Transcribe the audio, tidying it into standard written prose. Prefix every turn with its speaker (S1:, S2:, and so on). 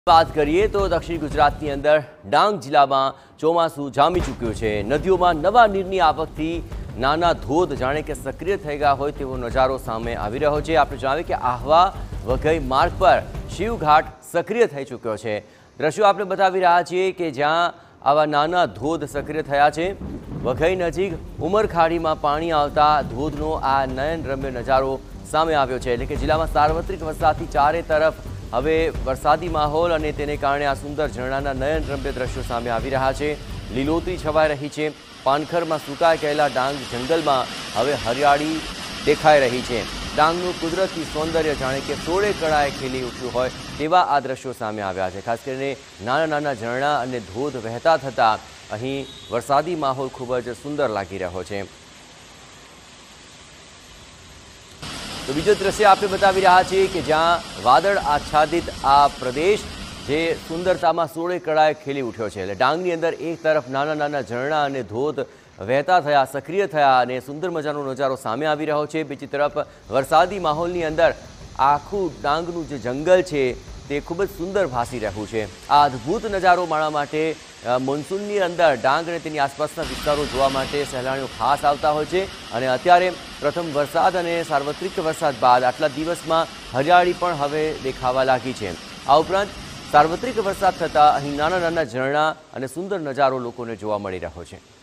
S1: बात करिए तो दक्षिण गुजरातनी अंदर डांग जिल्लामां ચોમાસું જામી ચૂક્યું છે। નદીઓમાં નવા નીરની આવકથી નાના ધોધ જાણે કે સક્રિય થઈ ગયા હોય તેવો નજારો સામે આવી રહ્યો છે। આપણે જણાવીએ કે આહવા વઘઈ માર્ગ પર શિવઘાટ સક્રિય થઈ ચૂક્યો છે। દ્રશ્યો આપણે બતાવી રહ્યા છીએ કે જ્યાં આવા નાના ધોધ સક્રિય થયા છે। વઘઈ નજીક ઉમરખાડીમાં પાણી આવતા ધોધનો આ નયનરમ્ય નજારો સામે આવ્યો છે। એટલે કે જિલ્લામાં સાર્વત્રિક વરસાદથી ચારે તરફ હવે વરસાદી માહોલ અને તેને કારણે આ સુંદર ઝરણાના નયનરમ્ય દ્રશ્યો સામે આવી રહ્યા છે। લીલોતરી છવાઈ રહી છે। પાનખરમાં સુકાઈ ગયેલા ડાંગ જંગલમાં હવે હરિયાળી દેખાઈ રહી છે। ડાંગનું કુદરતી સૌંદર્ય જાણે કે સોળે કળાએ ખીલી ઉઠ્યું હોય તેવા આ દ્રશ્યો સામે આવ્યા છે। ખાસ કરીને નાના નાના ઝરણા અને ધોધ વહેતા થતાં અહીં વરસાદી માહોલ ખૂબ જ સુંદર લાગી રહ્યો છે। तो बीजो दृश्य आपने बतावी रहा छे कि ज्यां वादळ आच्छादित आ प्रदेश जे सुंदरतामां सोळे कळाए खिली उठ्यो छे। એટલે ડાંગની અંદર એક તરફ નાના નાના ઝરણા અને ધોધ વહેતા થયા, સક્રિય થયા અને સુંદર મજાનો નજારો સામે આવી રહ્યો છે। બીજી તરફ વરસાદી માહોલની અંદર આખું ડાંગનું જે જંગલ છે તે ખૂબ જ સુંદર ભાસી રહ્યું છે। આ અદ્ભુત નજારો માણવા માટે મોન્સૂનની અંદર ડાંગ અને તેની આસપાસના વિસ્તારો જોવા માટે સહેલાણીઓ ખાસ આવતા હોય છે। અને અત્યારે પ્રથમ વરસાદ અને સાર્વત્રિક વરસાદ બાદ આટલા દિવસમાં હરિયાળી પણ હવે દેખાવા લાગી છે। આ ઉપરાંત સાર્વત્રિક વરસાદ થતાં અહીં નાના નાના ઝરણા અને સુંદર નજારો લોકોને જોવા મળી રહ્યો છે।